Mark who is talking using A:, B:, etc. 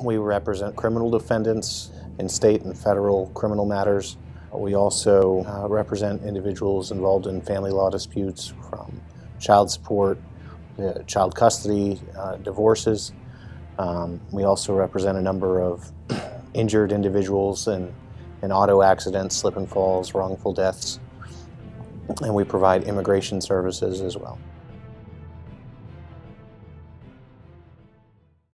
A: We represent criminal defendants in state and federal criminal matters. We also represent individuals involved in family law disputes, from child support, child custody, divorces. We also represent a number of injured individuals in auto accidents, slip and falls, wrongful deaths, and we provide immigration services as well.